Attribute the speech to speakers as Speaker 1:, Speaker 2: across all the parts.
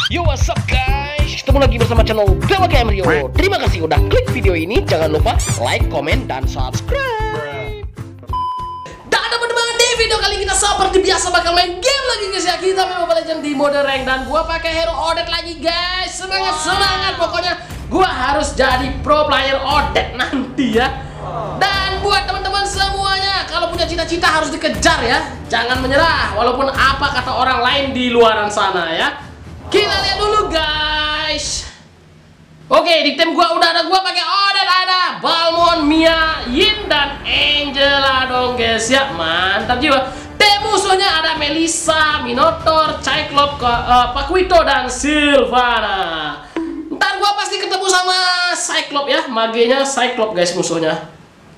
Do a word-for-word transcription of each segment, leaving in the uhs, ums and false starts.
Speaker 1: Yo, what's up guys? Ketemu lagi bersama channel Dewa Gamer Rio. Terima kasih udah klik video ini. Jangan lupa like, komen, dan subscribe. Dan teman-teman, di video kali kita seperti biasa bakal main game lagi guys ya. Kita main Mobile Legends di mode rank. Dan gua pakai hero Odette lagi guys. Semangat, semangat. Pokoknya gua harus jadi pro player Odette nanti ya. Dan buat teman-teman semuanya, kalau punya cita-cita harus dikejar ya. Jangan menyerah walaupun apa kata orang lain di luaran sana ya. Kita lihat dulu guys. Oke, di tim gua udah ada gua pakai Odette, ada Balmond, Mia, Yin, dan Angela dong guys ya. Mantap jiwa. Tim musuhnya ada Melissa, Minotaur, Cyclops, uh, Paquito, dan Sylvana. Ntar gua pasti ketemu sama Cyclops ya. Magenya Cyclops guys musuhnya.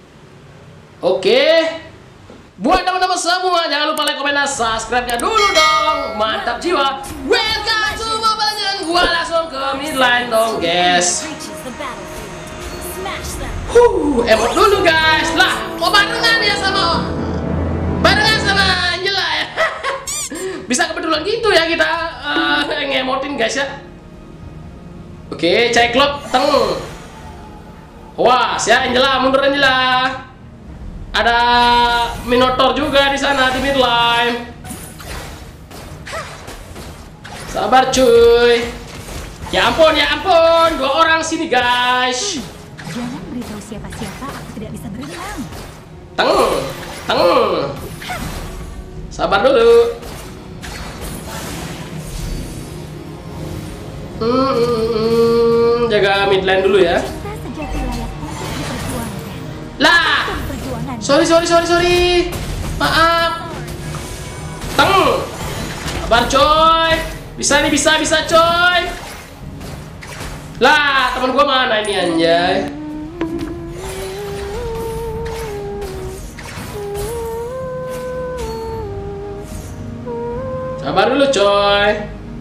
Speaker 1: Oke. Buat teman-teman semua, jangan lupa like, komen, dan subscribe-nya dulu dong. Mantap jiwa. Welcome to Mobile Legends. Gua langsung ke midline dong, guys. Huh, emot dulu guys. Lah, mau barengan ya sama barengan sama Angela ya. Bisa kebetulan gitu ya kita uh, ngemotin guys ya. Oke, Cyclops teng. Wah, ya Angela, mundur Angela. Ada Minotaur juga di sana di midline. Sabar cuy. Ya ampun, ya ampun, dua orang sini guys.
Speaker 2: Jangan beritahu siapa-siapa aku tidak bisa berenang.
Speaker 1: Teng, teng. Sabar dulu. Hmm, hmm, hmm. Jaga midline dulu ya.
Speaker 2: Cinta sejati layak untuk diperjuangkan.
Speaker 1: Lah. Sorry, sorry, sorry, sorry. Maaf. Teng. Sabar coy. Bisa nih, bisa, bisa coy. Lah, teman gua mana ini anjay? Sabar dulu coy.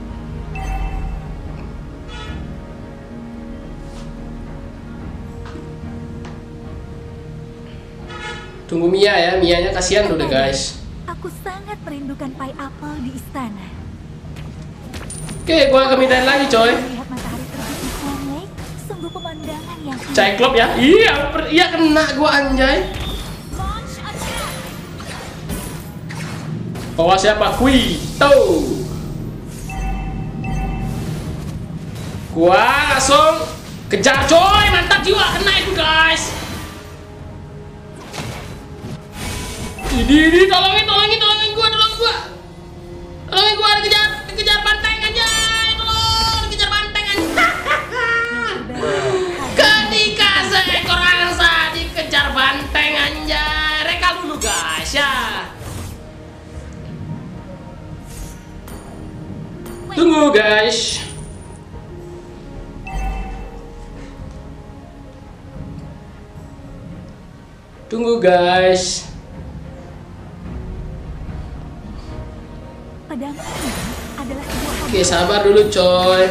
Speaker 1: Tunggu Mia ya, Mianya kasihan dulu deh guys.
Speaker 2: Aku sangat merindukan pie apple di istana.
Speaker 1: Oke, gua ke midline lagi coy.
Speaker 2: Melihat matahari terbit di Swan Lake, sungguh pemandangan yang indah.
Speaker 1: Cyclops ya? Iya, iya kena gua anjay. Bawa siapa? Paquito. Gua langsung kejar coy, mantap jiwa, kena itu guys. Ini, ini, tolongin, tolongin, tolongin gua, tolongin gua. Tolongin gua, dikejar, dikejar banteng aja. Tolong, dikejar banteng aja. Ketika seekor angsa dikejar banteng aja. Reka dulu guys ya. Tunggu guys. Tunggu guys.
Speaker 2: Pedang ini adalah sebuah
Speaker 1: Oke, sabar dulu coy.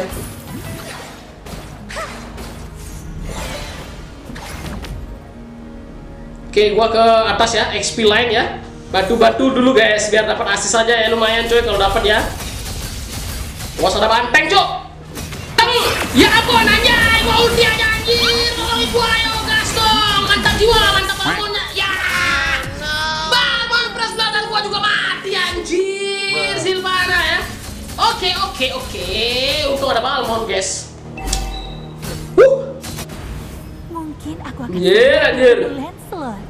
Speaker 1: Oke, gua ke atas ya, X P line ya. Batu-batu dulu guys, biar dapat asis aja ya, lumayan coy kalau dapat ya. Awas ada banteng, cok. Teng. Ya ampun anjay, gua ulti aja anjir. Tolongin gua ayo gas dong. Mantap jiwa, mantap balmonnya. Ya. Balmon press dan gua juga mati anjir. Sylvana ya. Oke, oke, oke. Untung ada Balmond, guys. Wuh.
Speaker 2: Mungkin aku akan
Speaker 1: Yeah, anjir.
Speaker 2: Lancelot.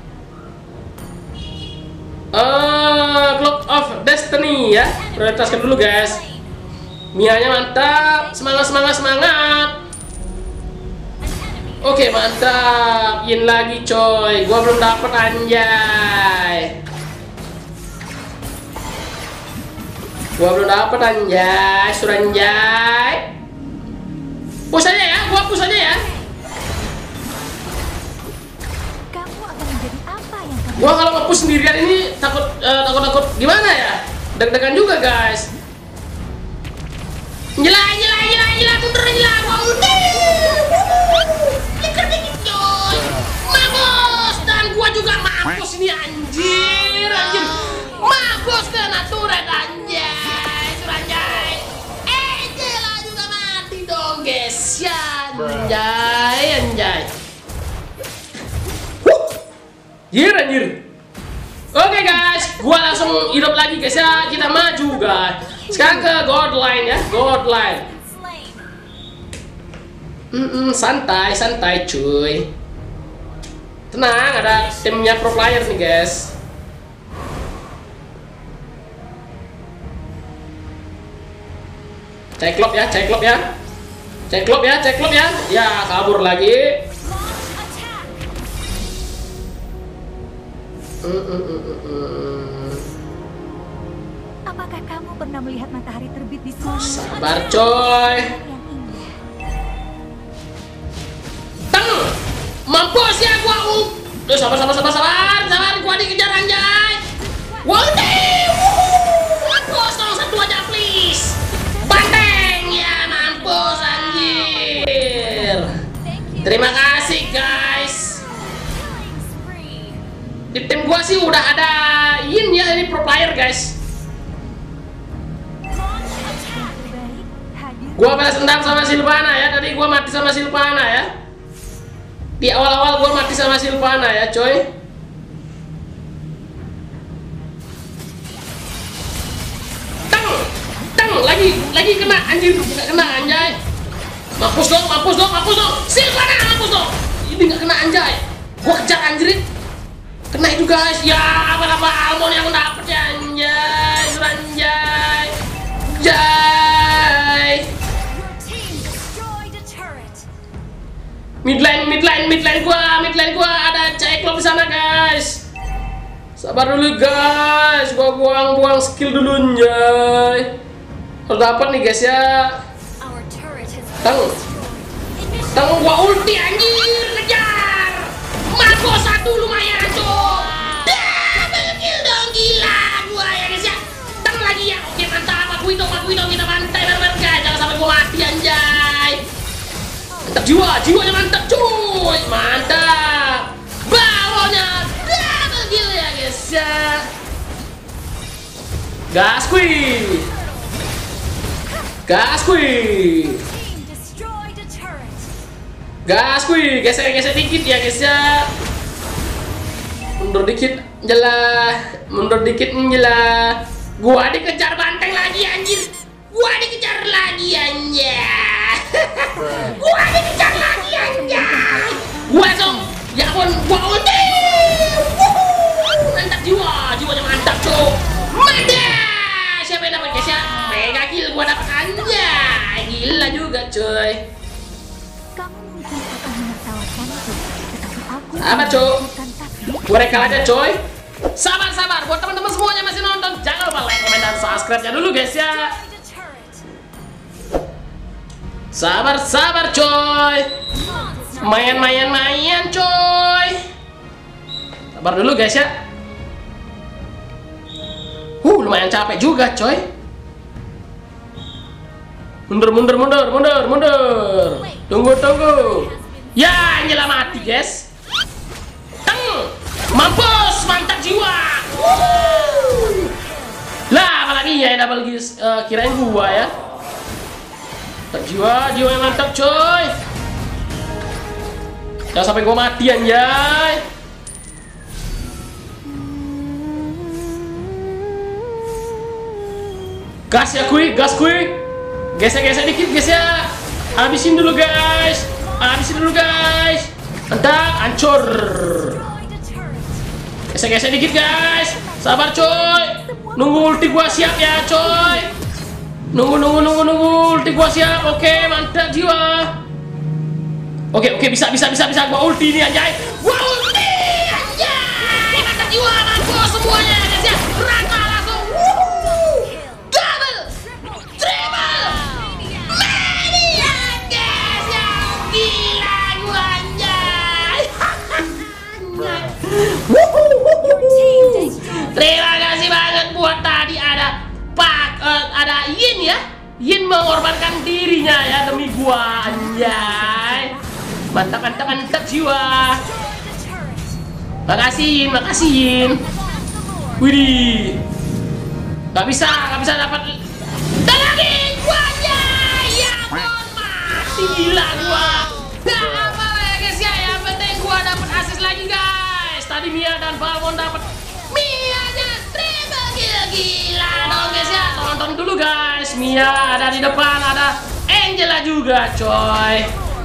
Speaker 1: Uh, Clock of Destiny ya. Prioritaskan dulu, guys. Mianya mantap. Semangat, semangat, semangat. Oke, mantap. Yin lagi, coy. Gua belum dapet anjay. Gua belum dapet anjay, suranjay. Push aja ya, gua push aja ya.
Speaker 2: Kamu akan menjadi apa yang kamu
Speaker 1: Gua kalau nge-push sendirian ini takut uh, takut takut gimana ya? Deg-degan juga guys. Jela, jela, jela, jela, mundur jela, gua ulti. Dikit dikit coy. Mampus dan gua juga mampus ini anjir, anjir. Mampus kena turret anjay, suranjay. Angela juga anjay, anjay. Huh. Anjir, anjir. Oke guys, gua langsung hidup lagi guys ya. Kita maju guys. Sekarang ke God Line ya, God Line. Mm -mm, santai, santai cuy. Tenang, ada timnya pro player nih guys. Cyclops ya, Cyclops ya. Cyclops ya, Cyclops ya. Ya, kabur lagi. Mm, mm, mm, mm, mm.
Speaker 2: Apakah kamu pernah melihat matahari terbit di sana?
Speaker 1: Sabar coy. Teng, mampus ya gua. Duh, sabar, sabar, sabar, sabar, sabar. Gua dikejar anjay. Wow, mampus dong satu aja please. Banteng ya, mampus anjir. Terima kasih guys. Di tim gua sih udah ada Yin ya, ini pro player guys. Gua balas dendam sama Sylvana ya, tadi gua mati sama Sylvana ya. Di awal-awal gua mati sama Sylvana ya coy. Teng, teng, lagi, lagi kena anjir, nggak kena anjay. Mampus dong, mampus dong, mampus dong. Sylvana mampus dong. Ini nggak kena anjay. Gua kejar anjir. Kena itu guys, ya apa-apa almond yang dapet ya anjay, anjay, anjay. Midline, midline, midline gua, midline gua ada Cyclops di sana guys. Sabar dulu guys, gua buang-buang skill dulu anjay. Harus dapat nih guys ya. Tang, tang gua ulti anjir, kejar. Marco satu lumayan tuh. Double kill dong, gila gua ya guys ya. Tang lagi ya, oke mantap. Aku itu, aku itu kita bantai bareng-bareng guys. Jangan sampai gua mati anjay. Mantap jiwa, jiwanya mantap cuy, mantap. Bawahnya double kill ya guys ya. Gas kuy, gas kuy, gas kuy, gesek-gesek dikit ya guys ya. Mundur dikit, jelah, mundur dikit jelah. Gua dikejar banteng lagi anjir, gua dikejar lagi anjir. Gua dikejar lagi anjay. Gua langsung ya ampun, gua ulti. Mantap jiwa, jiwanya mantap cuy. Mantap. Siapa yang dapat guys ya? Mega kill gua dapat anjay. Gila juga cuy.
Speaker 2: Kamu mungkin akan menertawakanku, tetapi aku
Speaker 1: Sabar cuy.
Speaker 2: bukan takdir.
Speaker 1: Gua rekal aja coy. Sabar sabar. Buat teman-teman semuanya masih nonton, jangan lupa like, komen dan subscribe-nya dulu guys ya. Sabar, sabar coy. Main, main, main coy. Sabar dulu guys ya. Huh, lumayan capek juga coy. Mundur, mundur, mundur, mundur, mundur. Tunggu, tunggu. Ya, nyala mati guys. Teng, mampus, mantap jiwa. Wuh. Lah, apalagi ya double guys, uh, kirain gua ya. Mantap jiwa, jiwa yang mantap coy. Jangan sampai gua mati anjay. Gas ya kuy, gas kuy. Gesek-gesek dikit guys ya. Habisin dulu guys. Habisin dulu guys. Mantap, hancur. Gesek-gesek dikit guys. Sabar coy. Nunggu ulti gua siap ya coy. Nunggu, nunggu, nunggu, nunggu, ulti gua siap. Oke, mantap jiwa. Oke, oke, bisa, bisa, bisa, bisa. Gua ulti ini anjay. Gua ulti anjay. Mantap jiwa, mampus semuanya guys ya. Rata langsung. Wuh. Double, triple, mania guys ya. Gila gua anjay. Terima kasih banget buat tadi ada Pak, uh, ada Yin ya. Yin mengorbankan dirinya ya demi gua anjay. Mantap, mantap, mantap jiwa. Makasih Yin, makasih Yin. Widih. Gak bisa, gak bisa dapat. Dan lagi gua aja. Ya ampun, mati gila gua. tadi Mia dan Balmon dapat. Mia-nya triple kill, gila dong guys ya. Tonton dulu guys. Mia ada di depan, ada Angela juga coy.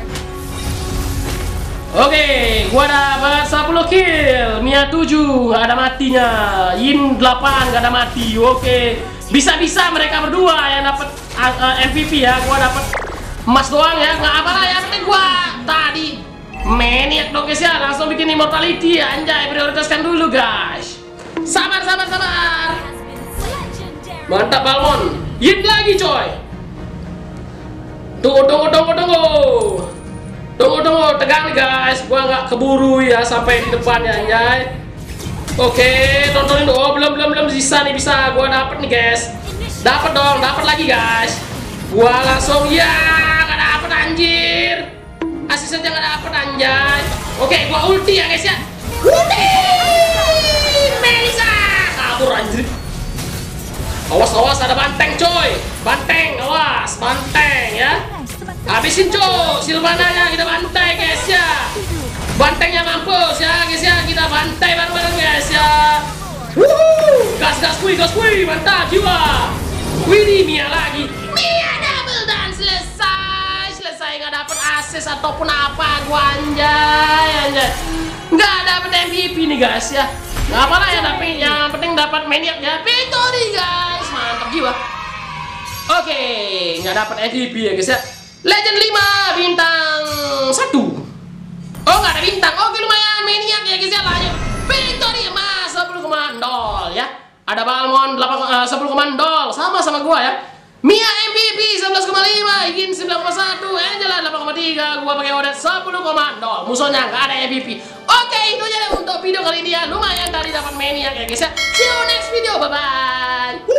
Speaker 1: Oke, gua dapat sepuluh kill, Mia tujuh, nggak ada matinya. Yin delapan, nggak ada mati. Oke, bisa-bisa mereka berdua yang dapat uh, uh, M V P ya. Gua dapat emas doang ya, nggak apa-apa ya. Penting gua tadi maniak dong guys ya, langsung bikin immortality. Anjay, prioritaskan dulu guys. Sabar, sabar, sabar. Mantap Balmon. Yin lagi coy. Tunggu, tunggu, tunggu, tunggu. Tunggu, tunggu, tegang nih guys. Gua nggak keburu ya sampai di depan ya anjay. Oke, tontonin dulu. Oh, belum, belum, belum bisa nih, bisa. Gua dapet nih guys. Dapat dong, dapat lagi guys. Gua langsung ya, nggak dapet anjir. Asisten aja nggak dapet anjay. Oke, gua ulti ya guys ya. Ulti, Melisa, kabur anjir. Awas, awas, ada banteng coy. Banteng, awas, banteng ya. Habisin coy, Silvananya kita bantai guys ya. Bantengnya mampus ya guys ya. Kita bantai bareng-bareng guys ya. Wuhuu, gas gas kuy, gas kuy, mantap jiwa. Widih, Mia lagi. Mia double dan selesai. Selesai, nggak dapet asis ataupun apa. Gua anjay, anjay. Nggak dapet M V P nih guys ya. Nggak apa-apa ya, tapi yang penting dapat maniak ya. Victory guys, mantap jiwa. Oke, nggak dapet M V P ya guys ya. Legend lima bintang satu. Oh, nggak ada bintang. Oke, lumayan maniak ya guys ya. Lanjut. Victory emas sepuluh koma nol ya. Ada Balmon sepuluh koma nol sama sama gua ya. Mia M V P sebelas koma lima, Yin sembilan koma satu, Angela delapan koma tiga, gua pakai Odet sepuluh koma nol. Musuhnya nggak ada M V P. Oke, itu aja untuk video kali ini ya. Lumayan tadi dapat maniak ya guys ya. See you next video. Bye bye.